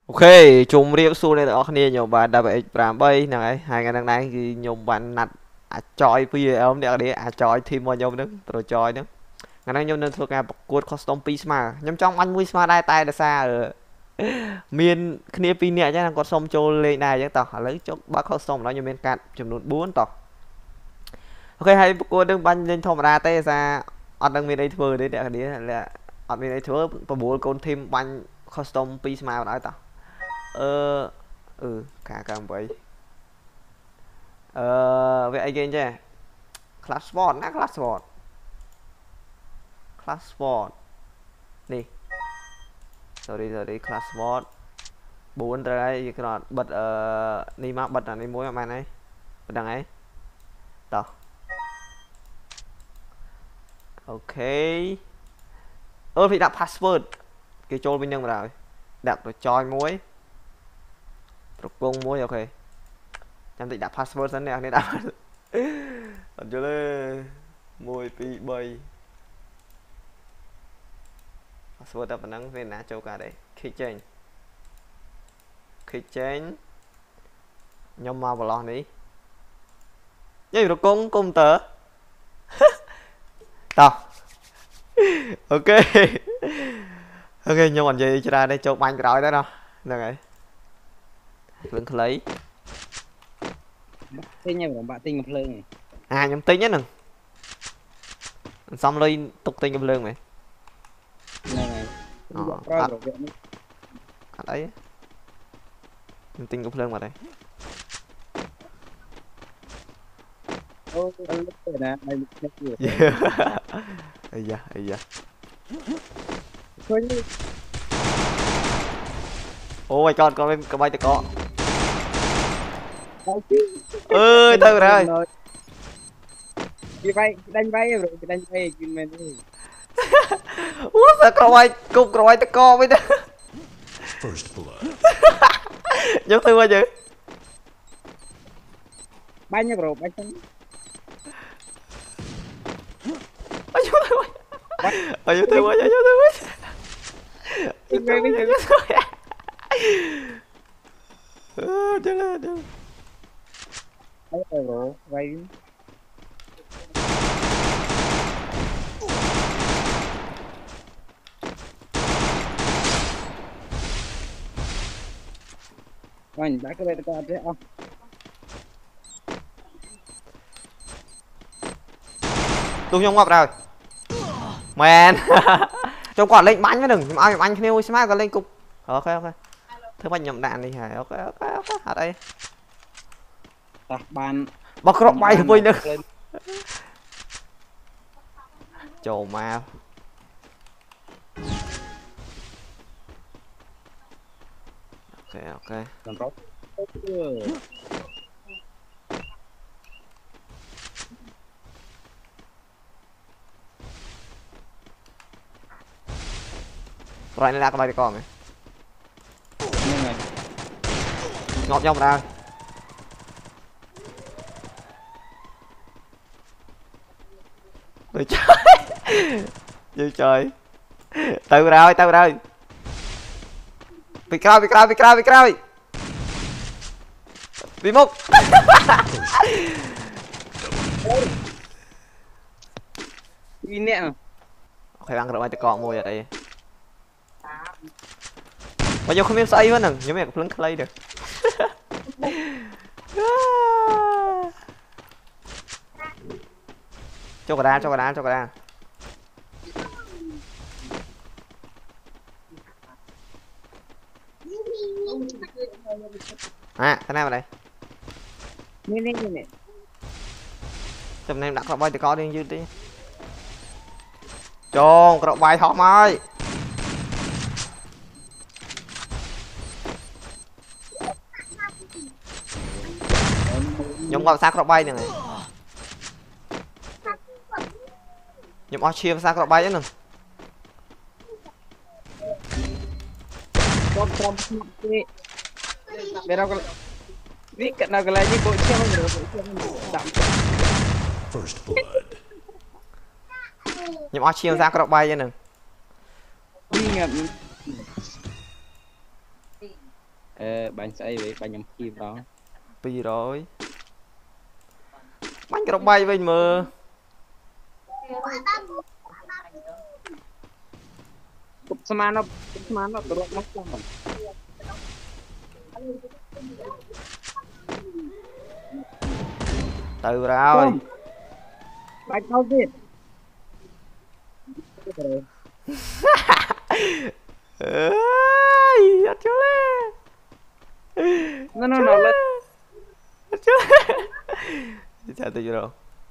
Ok, chung riêng xu này đó kia nhiều bạn đã bị làm bay này hai ngày đằng này thì nhiều bạn nặt choi bây giờ ông đeo đi choi thêm một nhau nữa rồi choi nữa ngày nay nhau nên thuộc ngà cuộc custom piece mà nhóm trong anh vui mà đai tay là xa ở miền kia pin nhẹ chứ còn xong trôi lên này chứ tao lấy cho bác custom đó như miền cạn chùm nút 4 tao ok hay cô đừng bắn lên thông ra tay ra ở đằng miền đây thừa đấy để đi là ở miền đây thừa bố con thêm bắn custom piece mà nói tao cả càng vậy vậy ai game chứ class sport nè class sport đi rồi đi class sport 4 rồi cái bật đi mà bật là đi mối mà này bật đằng ấy tao ok thì đặt password cái trôi bên nhân rồi đặt rồi choi muối rồi cung muối ok em định đặt password dẫn này nên đặt ẩn cho lên môi pi bay password đáp năng về ná châu cả đây keychain nhóm mà vào lon đi nhớ rồi cung tớ tao ok ok nhưng còn gì cho ra đây châu banh rồi đó đâu được rồi vẫn lấy tinh nha bạn tinh một lưng nhóm tính nhất nè xong lên tục tinh lương mày này đấy tinh cũng lương vào đây ây da ôi con bên có bay có ơi thôi rồi đi bay đánh bay rồi đánh bay mình ủa sao có bay cục rồi tao co với đó nhớ thương bao giờ banyak bro banyak nhớ thương quá ayo bro bay mình đã cái đây thế không tung nhông ngọc rồi man trong quả lên bánh với đừng nhưng ai anh kêu smart còn lên cục ok thứ bánh nhầm đạn đi hả ok hả đây tah ban bọc rộng bay vui nữa trồ ma ok làm tốt rồi này là cái bài con này ngọt nhau ra trời trời trời từ rồi bị cray bị múc đi nè ok ăn rồi bài con mua ở đây bao nhiêu không biết xây quá nè nhóm mẹ cũng lấy được cho cả đá thế này vào đây nè tụi em đặt bay thì có đi dư đi tròn cái bài thọ mai nhóm qua xác bay này nhóm ở chia xác bay nữa Pero ni kena lagi kok siapa bro nhóm ở chia xác bay nữa ingat Bánh xây với bánh nhầm chim đó. 200 បាញ់ក្របីវិញមើល Cục sman nó được mất không? ទៅហើយ Bánh đâu đi. អើយអត់ចូលទេ Nó lên. អត់ចូលទេចាំទៅយល់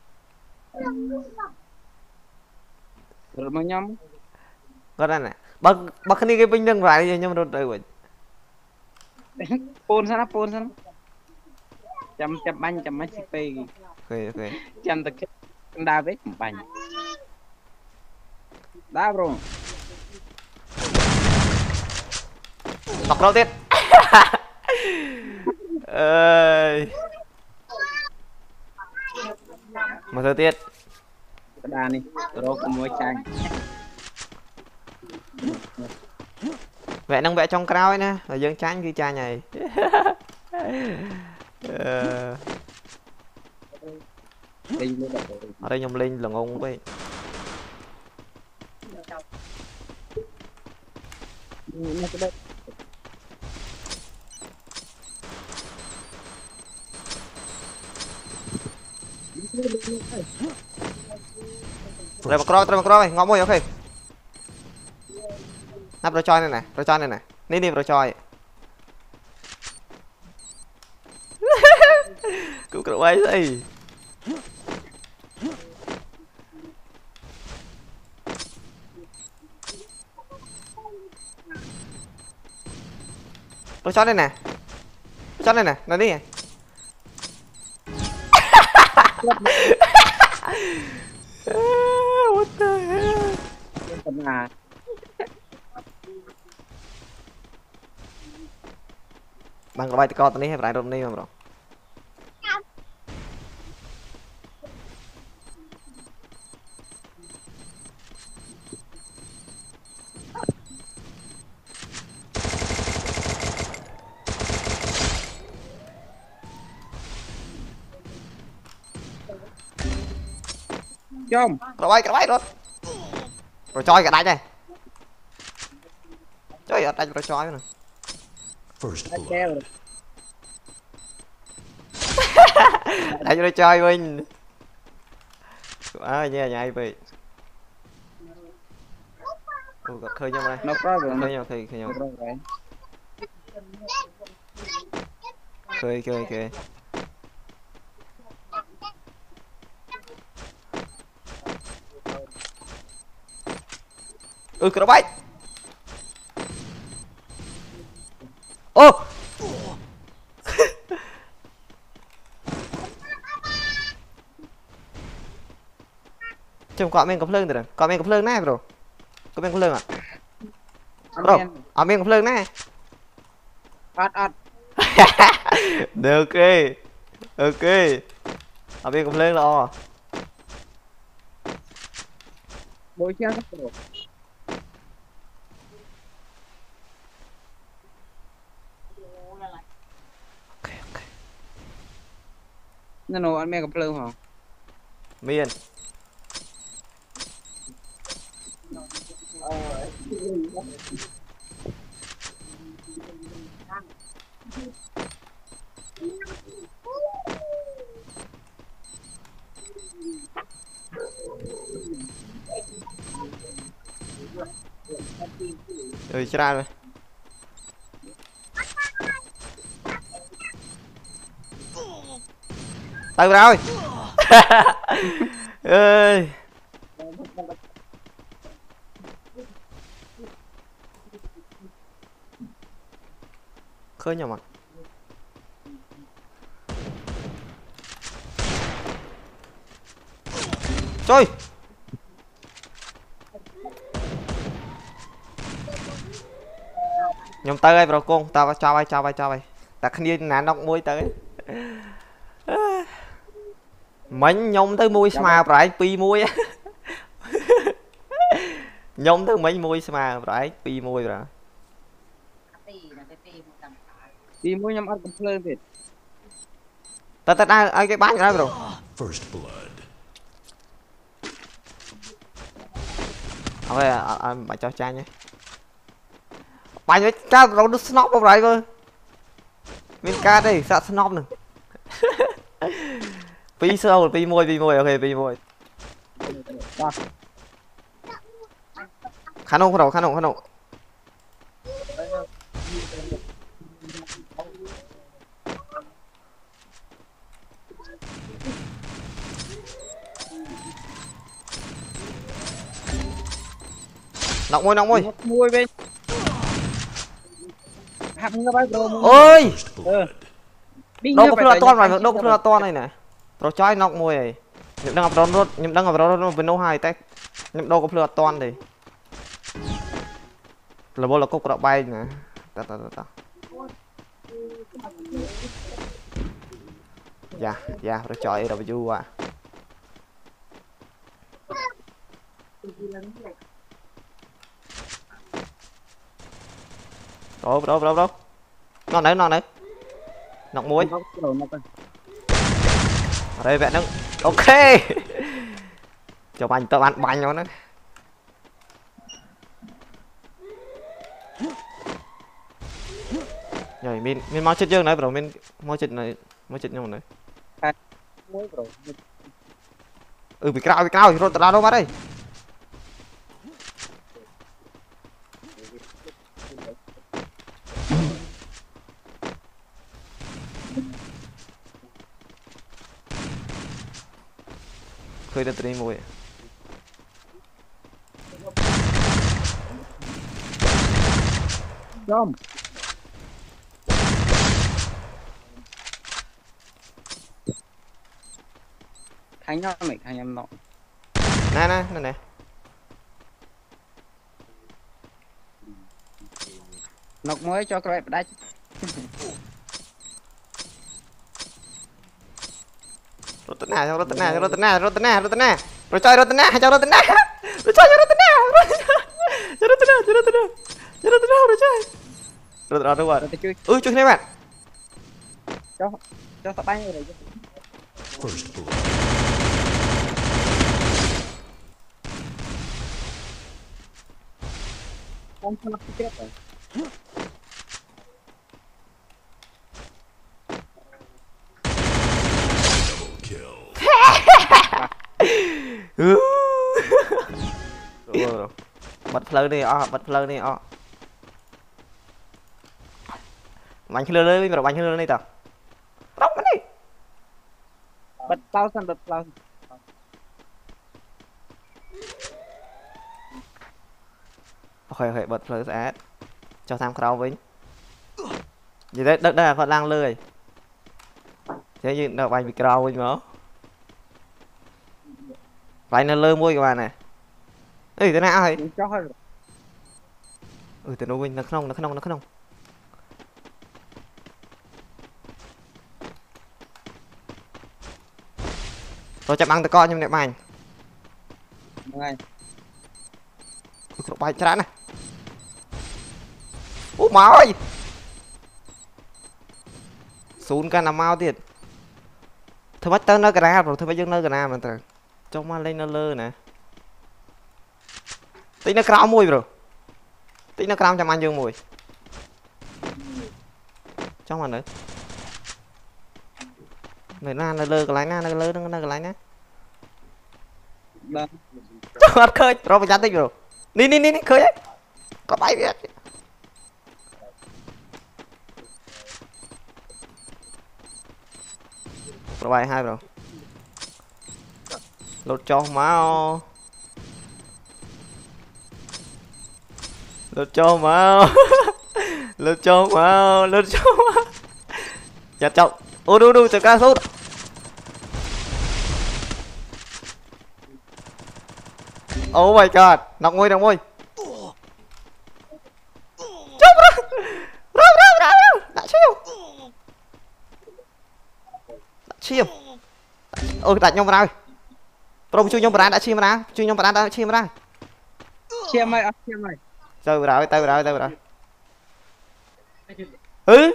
Rồi mà nhâm. គាត់ណាបើគ្នាគេវិញនឹងហើយខ្ញុំរត់ទៅវិញ Pôn sao nó pôn sao nó. Chăm bánh xp. អូខេ Chăm thực đa vết bánh. Đá bro. តក់រត់ទៀត អើយមកទៅទៀត Đá này. Rồi có mối chanh. វគ្គនឹងវគ្គចុងក្រោយណាហើយយើងចាញ់គឺចាញ់ហើយ Đi luôn được. អត់ទេខ្ញុំលេងល្ងងពេក Nó cái đấy. ត្រូវមកក្រោយហើយងប់មួយអូខេណាប់ប្រចយនេះណានេះប្រចយ គូក្របីស្អី ប្រចយនេះណានៅនេះ What the hell Tầm à. បានក្បាយតកតនេះហើយប្រៃរត់នេះមកប្រុស Chôm. ក្បាយរត់ប្រចយក៏ដាច់ដែរចុយអត់ដាច់ប្រចយហ្នឹង First Đã blood. treo rồi. ដាច់ប្រចយវិញអើញ៉ៃញ៉ៃពេកអូគាត់ឃើញខ្ញុំហើយ Nó có rồi. ឃើ Nó ញខ្ញុំ có rồi. ឃើញ Ừ, cái bay. Ô. Chồng có mình có phơi rồi. Có mình có phơi này bro. Có mình có phơi à? Bro, ở mình có phơi này. Át. Được ok. Ở mình có phơi lo. Bố chia các đồ. Ok. Nó nổ ăn mẹ gặp lơ hả? Miền. Rồi ra rồi. Từ rồi. Ơi. Khơi nhau mà. Trời. Nhóm tới đây bro con, tao cho bay. Ta khinh đi nè nóc mũi tới. Mình nhóm tới mũi mà phải pi mũi. Nhóm tới mấy mũi mà phải pi mũi rồi. đi mua nhầm ăn cơm phơi thì ta đang ai cái bán rồi bro First blood. ok bạn cho cha nhé bạn với cha đâu được snob không vậy cơ mình ca đây sao snob nè pi sâu pi môi ok pi môi khả năng khả năng nọng môi mua bên hạt ngựa bay bro ôi đi đâu có phơi to rồi đâu có phơi to này nè rồi cho nọng môi này nhậm đang gặp đó với nấu hai tay nhậm đâu có phơi to này là vô là cục đậu bay nè ta dạ rồi chọi đâu vui à đâu ngon đấy nọng muối ở đây vẹn nó ok cho bánh tao ăn bánh nó rồi mình mau chết dương này rồi mình mau chết nhau này bị cao rồi tao đâu vào đây khơi ra từ mùi Dom. Thánh nó mày thằng em nọ. Nè. Nọc mới cho các bạn đá. Rotana. Rồi chơi Rotana. Rồi cho Rotana. Rồi chơi. Rồi đúng rồi. Chui này bạn. Cho sắp bánh rồi. First blood. Không nó chết rồi. Rồi. Bật phơi đi bánh khơi lên rồi bánh khơi lên tao đóng nó đi bật tao sang ok bật phơi sẽ cho tham khảo với gì đấy đây là con đang lười thế như đâu bánh bị crowd với nó bánh nó lơ môi các bạn này ê thế nào vậy từ nó quên nó không tôi chạm ăn tôi coi nhưng đẹp mày bay chả này úp máu ơi xuống cái nằm mau tiền thôi bắt tên nó cái ra rồi thôi bắt dân nó cái nào mà từ trong mà lên nó lơ nè tí nó cao mùi rồi tí nó cao chăm ăn dương mùi trong mà nữa người na nó lơ cái lái na nó lơ nó cái lái nhá bắt khơi rồi phải tích rồi đi khơi ấy có bay biết rồi bay hai rồi lột cho máu lột cho máu nhặt trọng ô đu từ ca sút oh my god nọc môi chúc rồi đã chiêu ôi đặt nhau vào đây pro chui nhau vào đã chiêu mà đã chiêu mà chia mày tay vào đây ừ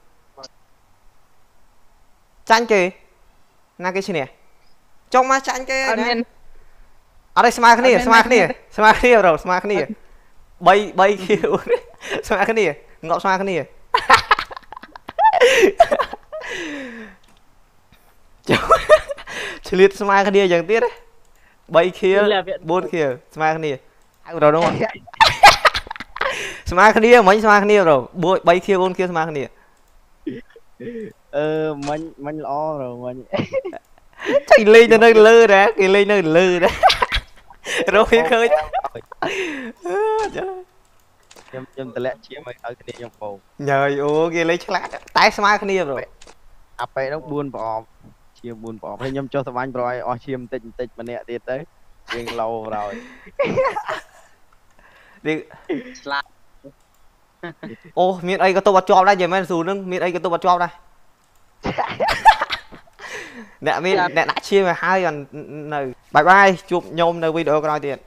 tranh kì na cái gì nè trong má tranh cái nè ở đây smart cái này rồi smart cái này bay kia smart cái này ngọc smart cái này chỉ liệt smart cái này chẳng tiếc đấy bay kia bốn kia smart cái này rồi đúng không smart cái này mấy smart cái này rồi bay kia bốn kia smart cái này mình lo rồi mình chạy lên cho nơi lơ đấy cái lên nơi lơ đấy rồi khơi nhầm từ lẽ chia mấy ở cái trong phố nhời ô kia lấy chát tái smart cái này rồi áp ấy nó buồn bỏ chia buồn bỏ hay nhầm cho thằng anh rồi chiêm tịnh mà nè đi tới riêng lâu rồi đi ô miền ấy có tôi bắt cho đây giờ mấy dù nâng miền ấy có tôi bắt cho đây nè miền nè đã chia mà hai gần này bye bye chụp nhôm nơi video coi tiền